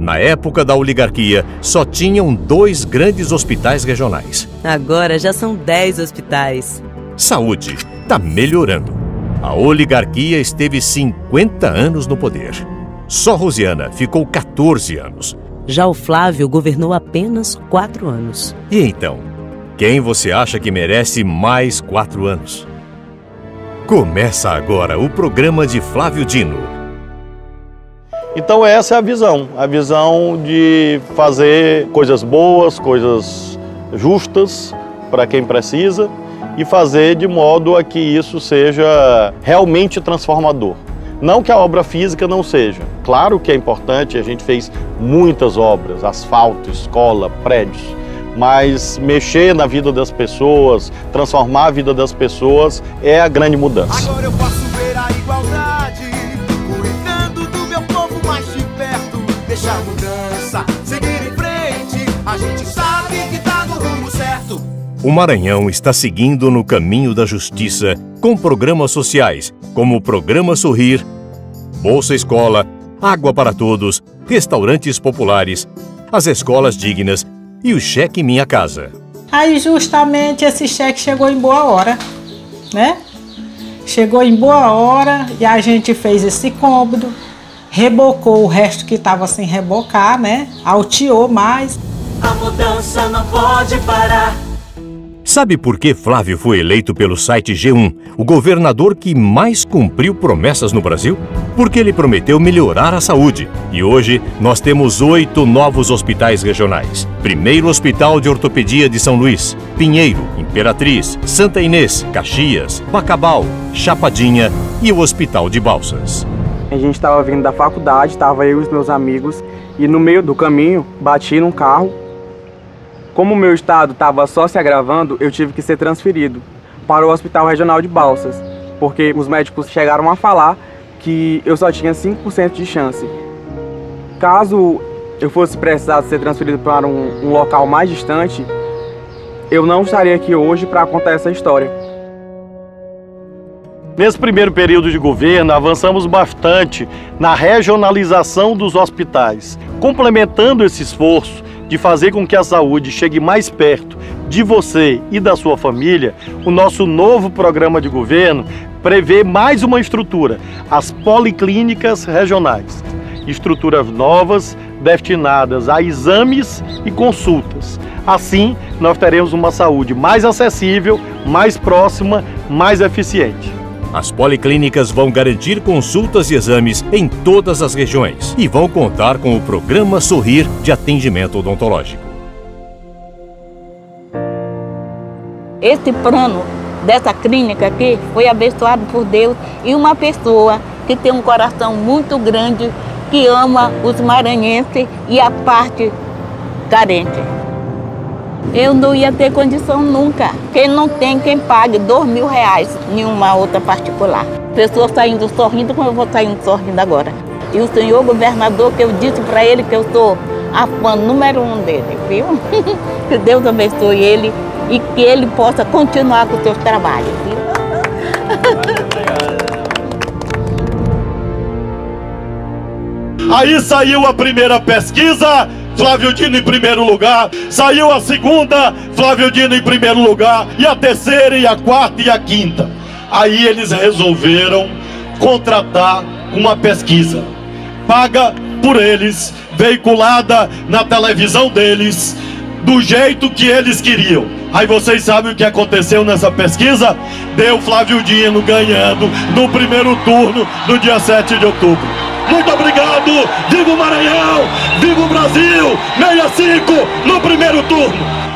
Na época da oligarquia, só tinham 2 grandes hospitais regionais. Agora já são 10 hospitais. Saúde está melhorando. A oligarquia esteve 50 anos no poder. Só Rosiana ficou 14 anos. Já o Flávio governou apenas 4 anos. E então, quem você acha que merece mais 4 anos? Começa agora o programa de Flávio Dino. Então essa é a visão de fazer coisas boas, coisas justas para quem precisa e fazer de modo a que isso seja realmente transformador. Não que a obra física não seja, claro que é importante, a gente fez muitas obras, asfalto, escola, prédios, mas mexer na vida das pessoas, transformar a vida das pessoas é a grande mudança. Agora eu posso ver a igualdade, cuidando do meu povo mais de perto, deixar mudança, seguir em frente, a gente sabe que tá no rumo certo. O Maranhão está seguindo no caminho da justiça com programas sociais, como o Programa Sorrir, Bolsa Escola, Água para Todos, restaurantes populares, as escolas dignas e o Cheque Minha Casa. Aí justamente esse cheque chegou em boa hora, né? Chegou em boa hora e a gente fez esse cômodo, rebocou o resto que estava sem rebocar, né? Alteou mais. A mudança não pode parar. Sabe por que Flávio foi eleito pelo site G1 o governador que mais cumpriu promessas no Brasil? Porque ele prometeu melhorar a saúde. E hoje nós temos 8 novos hospitais regionais. Primeiro Hospital de Ortopedia de São Luís, Pinheiro, Imperatriz, Santa Inês, Caxias, Bacabal, Chapadinha e o Hospital de Balsas. A gente estava vindo da faculdade, estava eu e os meus amigos, e no meio do caminho bati num carro. Como o meu estado estava só se agravando, eu tive que ser transferido para o Hospital Regional de Balsas, porque os médicos chegaram a falar que eu só tinha 5% de chance. Caso eu fosse precisar ser transferido para um local mais distante, eu não estaria aqui hoje para contar essa história. Nesse primeiro período de governo, avançamos bastante na regionalização dos hospitais, complementando esse esforço de fazer com que a saúde chegue mais perto de você e da sua família. O nosso novo programa de governo prevê mais uma estrutura, as policlínicas regionais. Estruturas novas destinadas a exames e consultas. Assim, nós teremos uma saúde mais acessível, mais próxima, mais eficiente. As policlínicas vão garantir consultas e exames em todas as regiões e vão contar com o Programa Sorrir de atendimento odontológico. Esse plano dessa clínica aqui foi abençoado por Deus e uma pessoa que tem um coração muito grande, que ama os maranhenses e a parte carente. Eu não ia ter condição nunca. Quem não tem, quem pague R$2.000 em uma outra particular. Pessoas saindo sorrindo como eu vou saindo sorrindo agora. E o senhor governador, que eu disse para ele que eu sou a fã número 1 dele, viu? Que Deus abençoe ele e que ele possa continuar com os seus trabalhos, viu? Aí saiu a primeira pesquisa, Flávio Dino em primeiro lugar, saiu a segunda, Flávio Dino em primeiro lugar, e a terceira, e a quarta, e a quinta. Aí eles resolveram contratar uma pesquisa, paga por eles, veiculada na televisão deles, do jeito que eles queriam. Aí vocês sabem o que aconteceu nessa pesquisa? Deu Flávio Dino ganhando no primeiro turno, no dia 7 de outubro. Muito obrigado, viva o Maranhão, viva o Brasil, 65 no primeiro turno.